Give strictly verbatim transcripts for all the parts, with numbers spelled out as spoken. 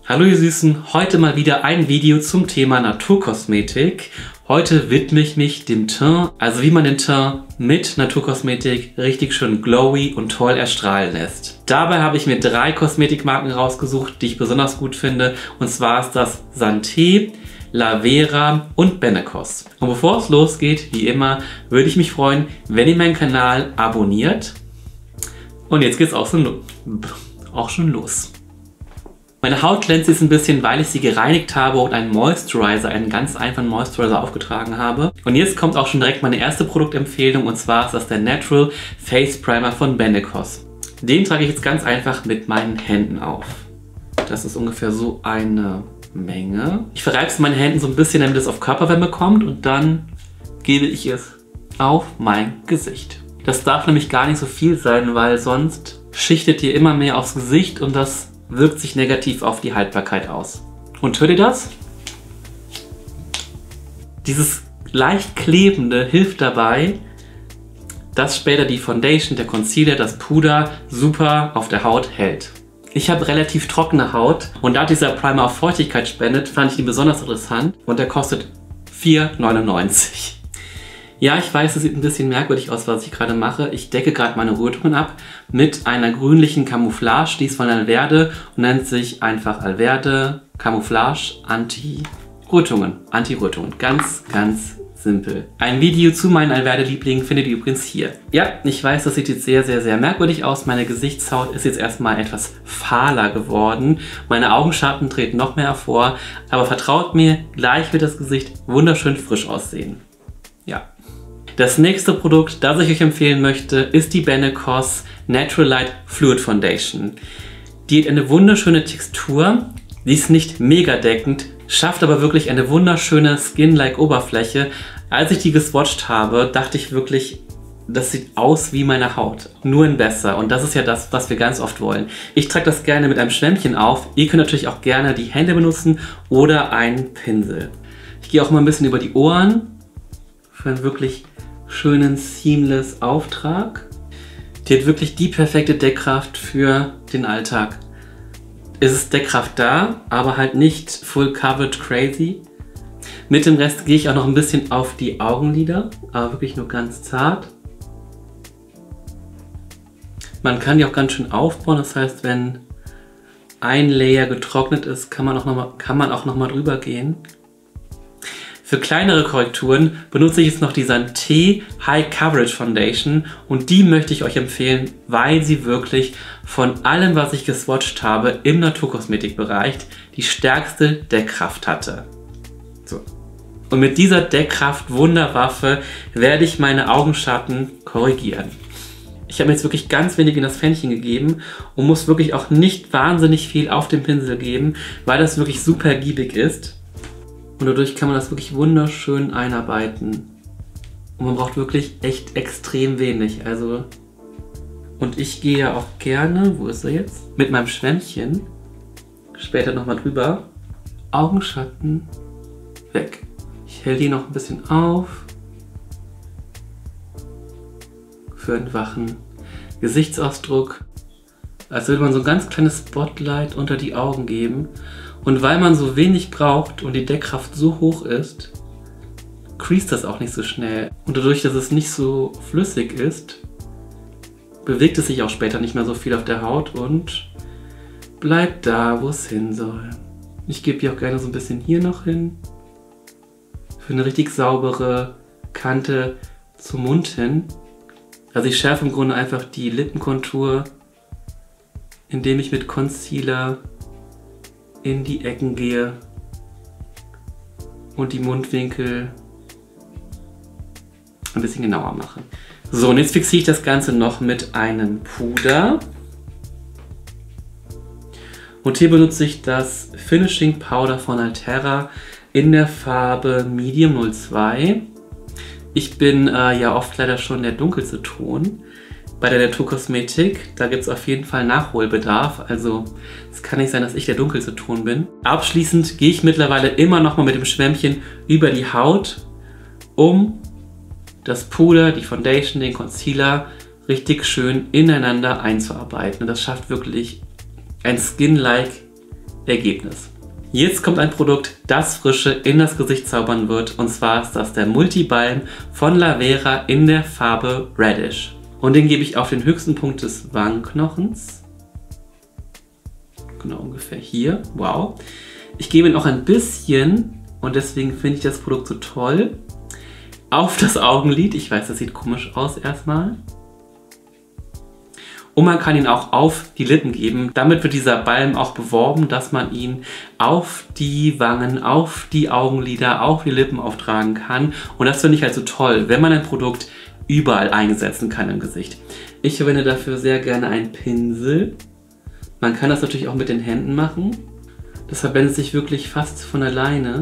Hallo ihr Süßen, heute mal wieder ein Video zum Thema Naturkosmetik. Heute widme ich mich dem Teint, also wie man den Teint mit Naturkosmetik richtig schön glowy und toll erstrahlen lässt. Dabei habe ich mir drei Kosmetikmarken rausgesucht, die ich besonders gut finde. Und zwar ist das Santé, Lavera und Benecos. Und bevor es losgeht, wie immer, würde ich mich freuen, wenn ihr meinen Kanal abonniert. Und jetzt geht es auch, so, auch schon los. Meine Haut glänzt jetzt ein bisschen, weil ich sie gereinigt habe und einen Moisturizer, einen ganz einfachen Moisturizer aufgetragen habe. Und jetzt kommt auch schon direkt meine erste Produktempfehlung, und zwar ist das der Natural Face Primer von Benecos. Den trage ich jetzt ganz einfach mit meinen Händen auf. Das ist ungefähr so eine Menge. Ich verreibe es in meinen Händen so ein bisschen, damit es auf Körperwärme kommt, und dann gebe ich es auf mein Gesicht. Das darf nämlich gar nicht so viel sein, weil sonst schichtet ihr immer mehr aufs Gesicht und das wirkt sich negativ auf die Haltbarkeit aus. Und hört ihr das? Dieses leicht klebende hilft dabei, dass später die Foundation, der Concealer, das Puder super auf der Haut hält. Ich habe relativ trockene Haut und da dieser Primer auch Feuchtigkeit spendet, fand ich ihn besonders interessant und der kostet vier neunundneunzig. Ja, ich weiß, es sieht ein bisschen merkwürdig aus, was ich gerade mache. Ich decke gerade meine Rötungen ab mit einer grünlichen Camouflage, die ist von Alverde und nennt sich einfach Alverde Camouflage Anti-Rötungen. Anti-Rötungen. Ganz, ganz simpel. Ein Video zu meinen Alverde-Lieblingen findet ihr übrigens hier. Ja, ich weiß, das sieht jetzt sehr, sehr, sehr merkwürdig aus. Meine Gesichtshaut ist jetzt erstmal etwas fahler geworden. Meine Augenschatten treten noch mehr hervor. Aber vertraut mir, gleich wird das Gesicht wunderschön frisch aussehen. Ja. Das nächste Produkt, das ich euch empfehlen möchte, ist die Benecos Natural Light Fluid Foundation. Die hat eine wunderschöne Textur, die ist nicht mega deckend, schafft aber wirklich eine wunderschöne Skin-like Oberfläche. Als ich die geswatcht habe, dachte ich wirklich, das sieht aus wie meine Haut, nur in besser. Und das ist ja das, was wir ganz oft wollen. Ich trage das gerne mit einem Schwämmchen auf. Ihr könnt natürlich auch gerne die Hände benutzen oder einen Pinsel. Ich gehe auch mal ein bisschen über die Ohren für einen wirklich schönen seamless Auftrag. Die hat wirklich die perfekte Deckkraft für den Alltag. Es ist Deckkraft da, aber halt nicht full covered crazy. Mit dem Rest gehe ich auch noch ein bisschen auf die Augenlider, aber wirklich nur ganz zart. Man kann die auch ganz schön aufbauen, das heißt, wenn ein Layer getrocknet ist, kann man auch noch mal, kann man auch noch mal drüber gehen. Für kleinere Korrekturen benutze ich jetzt noch die Santé High Coverage Foundation und die möchte ich euch empfehlen, weil sie wirklich von allem, was ich geswatcht habe im Naturkosmetikbereich, die stärkste Deckkraft hatte. So. Und mit dieser Deckkraft-Wunderwaffe werde ich meine Augenschatten korrigieren. Ich habe mir jetzt wirklich ganz wenig in das Pfännchen gegeben und muss wirklich auch nicht wahnsinnig viel auf den Pinsel geben, weil das wirklich super giebig ist. Und dadurch kann man das wirklich wunderschön einarbeiten. Und man braucht wirklich echt extrem wenig. Also, und ich gehe ja auch gerne, wo ist er jetzt? Mit meinem Schwämmchen, später nochmal drüber, Augenschatten weg. Ich helle die noch ein bisschen auf. Für einen wachen Gesichtsausdruck. Als würde man so ein ganz kleines Spotlight unter die Augen geben. Und weil man so wenig braucht und die Deckkraft so hoch ist, creast das auch nicht so schnell. Und dadurch, dass es nicht so flüssig ist, bewegt es sich auch später nicht mehr so viel auf der Haut und bleibt da, wo es hin soll. Ich gebe die auch gerne so ein bisschen hier noch hin. Für eine richtig saubere Kante zum Mund hin. Also ich schärfe im Grunde einfach die Lippenkontur, indem ich mit Concealer in die Ecken gehe und die Mundwinkel ein bisschen genauer mache. So, und jetzt fixiere ich das Ganze noch mit einem Puder. Und hier benutze ich das Finishing Powder von Altera in der Farbe Medium null zwei. Ich bin äh, ja oft leider schon der dunkelste Ton bei der Naturkosmetik. Da gibt es auf jeden Fall Nachholbedarf. Also es kann nicht sein, dass ich der dunkelste Ton bin. Abschließend gehe ich mittlerweile immer noch mal mit dem Schwämmchen über die Haut, um das Puder, die Foundation, den Concealer richtig schön ineinander einzuarbeiten. Und das schafft wirklich ein Skin-like Ergebnis. Jetzt kommt ein Produkt, das Frische in das Gesicht zaubern wird, und zwar ist das der Multi-Balm von Lavera in der Farbe Reddish. Und den gebe ich auf den höchsten Punkt des Wangenknochens. Genau ungefähr hier. Wow. Ich gebe ihn auch ein bisschen, und deswegen finde ich das Produkt so toll, auf das Augenlid. Ich weiß, das sieht komisch aus erstmal. Und man kann ihn auch auf die Lippen geben. Damit wird dieser Balm auch beworben, dass man ihn auf die Wangen, auf die Augenlider, auf die Lippen auftragen kann. Und das finde ich halt so toll, wenn man ein Produkt überall einsetzen kann im Gesicht. Ich verwende dafür sehr gerne einen Pinsel. Man kann das natürlich auch mit den Händen machen. Das verblendet sich wirklich fast von alleine.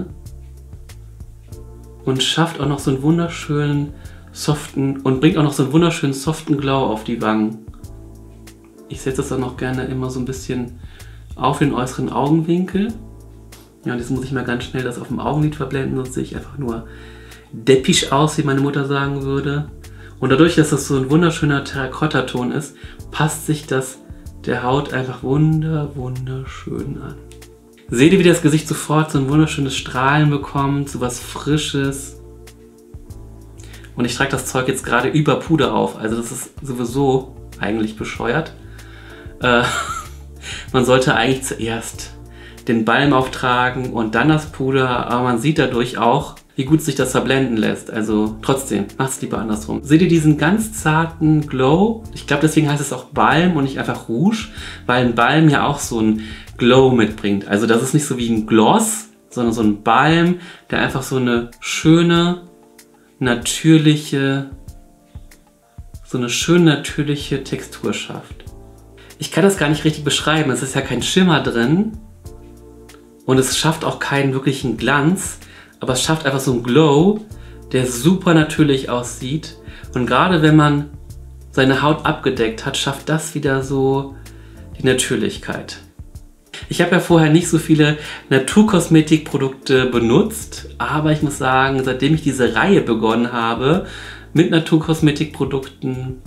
Und schafft auch noch so einen wunderschönen, soften und bringt auch noch so einen wunderschönen, soften Glow auf die Wangen. Ich setze das dann auch gerne immer so ein bisschen auf den äußeren Augenwinkel. Ja, und jetzt muss ich mal ganz schnell das auf dem Augenlid verblenden, sonst sehe ich einfach nur deppisch aus, wie meine Mutter sagen würde. Und dadurch, dass das so ein wunderschöner Terrakotta-Ton ist, passt sich das der Haut einfach wunder, wunderschön an. Seht ihr, wie das Gesicht sofort so ein wunderschönes Strahlen bekommt, so was Frisches. Und ich trage das Zeug jetzt gerade über Puder auf, also das ist sowieso eigentlich bescheuert. Äh, man sollte eigentlich zuerst den Balm auftragen und dann das Puder, aber man sieht dadurch auch, wie gut sich das verblenden lässt. Also trotzdem, macht es lieber andersrum. Seht ihr diesen ganz zarten Glow? Ich glaube, deswegen heißt es auch Balm und nicht einfach Rouge, weil ein Balm ja auch so ein Glow mitbringt. Also das ist nicht so wie ein Gloss, sondern so ein Balm, der einfach so eine schöne, natürliche, so eine schön natürliche Textur schafft. Ich kann das gar nicht richtig beschreiben, es ist ja kein Schimmer drin und es schafft auch keinen wirklichen Glanz, aber es schafft einfach so einen Glow, der super natürlich aussieht, und gerade wenn man seine Haut abgedeckt hat, schafft das wieder so die Natürlichkeit. Ich habe ja vorher nicht so viele Naturkosmetikprodukte benutzt, aber ich muss sagen, seitdem ich diese Reihe begonnen habe mit Naturkosmetikprodukten,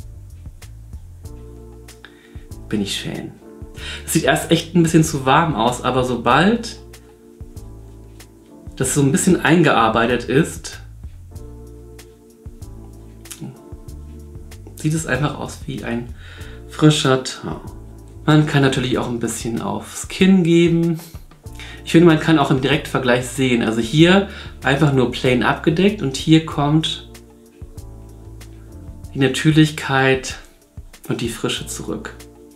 bin ich Fan. Es sieht erst echt ein bisschen zu warm aus, aber sobald das so ein bisschen eingearbeitet ist, sieht es einfach aus wie ein frischer Tau. Man kann natürlich auch ein bisschen aufs Kinn geben. Ich finde, man kann auch im Direktvergleich sehen, also hier einfach nur plain abgedeckt und hier kommt die Natürlichkeit und die Frische zurück.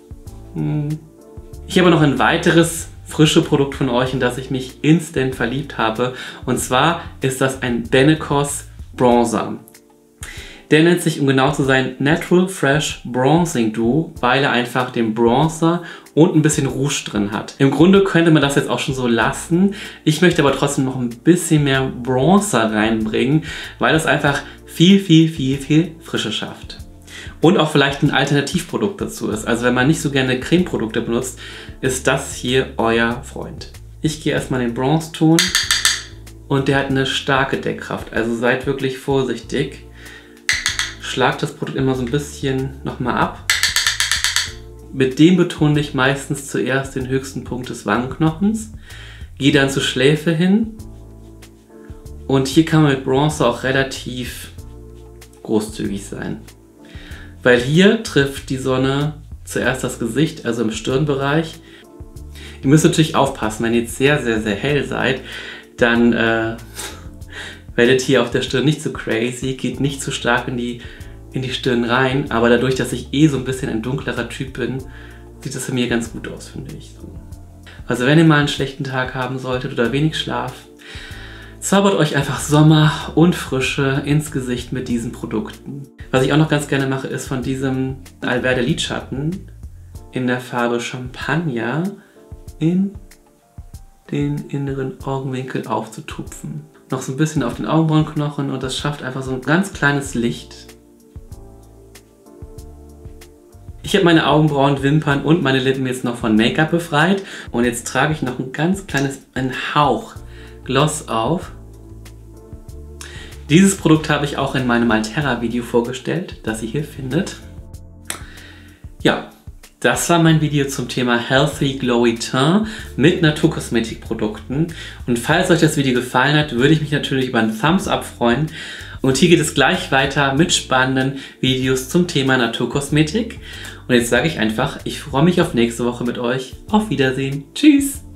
Ich habe noch ein weiteres frische Produkt von euch, in das ich mich instant verliebt habe. Und zwar ist das ein Benecos Bronzer. Der nennt sich, um genau zu sein, Natural Fresh Bronzing Duo, weil er einfach den Bronzer und ein bisschen Rouge drin hat. Im Grunde könnte man das jetzt auch schon so lassen. Ich möchte aber trotzdem noch ein bisschen mehr Bronzer reinbringen, weil das einfach viel, viel, viel, viel Frische schafft. Und auch vielleicht ein Alternativprodukt dazu ist. Also wenn man nicht so gerne Cremeprodukte benutzt, ist das hier euer Freund. Ich gehe erstmal den Bronzeton und der hat eine starke Deckkraft. Also seid wirklich vorsichtig. Schlag das Produkt immer so ein bisschen nochmal ab. Mit dem betone ich meistens zuerst den höchsten Punkt des Wangenknochens. Gehe dann zur Schläfe hin. Und hier kann man mit Bronzer auch relativ großzügig sein. Weil hier trifft die Sonne zuerst das Gesicht, also im Stirnbereich. Ihr müsst natürlich aufpassen, wenn ihr jetzt sehr, sehr, sehr hell seid, dann äh, werdet hier auf der Stirn nicht so crazy, geht nicht so stark in die, in die Stirn rein. Aber dadurch, dass ich eh so ein bisschen ein dunklerer Typ bin, sieht das für mich ganz gut aus, finde ich. Also wenn ihr mal einen schlechten Tag haben solltet oder wenig Schlaf, zaubert euch einfach Sommer und Frische ins Gesicht mit diesen Produkten. Was ich auch noch ganz gerne mache, ist von diesem Alverde Lidschatten in der Farbe Champagner in den inneren Augenwinkel aufzutupfen. Noch so ein bisschen auf den Augenbrauenknochen, und das schafft einfach so ein ganz kleines Licht. Ich habe meine Augenbrauen, Wimpern und meine Lippen jetzt noch von Make-up befreit, und jetzt trage ich noch ein ganz kleines, einen Hauch Gloss auf. Dieses Produkt habe ich auch in meinem Altera Video vorgestellt, das ihr hier findet. Ja, Das war mein Video zum Thema Healthy Glowy Teint mit Naturkosmetikprodukten. Und falls euch das Video gefallen hat, würde ich mich natürlich über einen Thumbs Up freuen. Und hier geht es gleich weiter mit spannenden Videos zum Thema Naturkosmetik. Und jetzt sage ich einfach, ich freue mich auf nächste Woche mit euch. Auf Wiedersehen. Tschüss.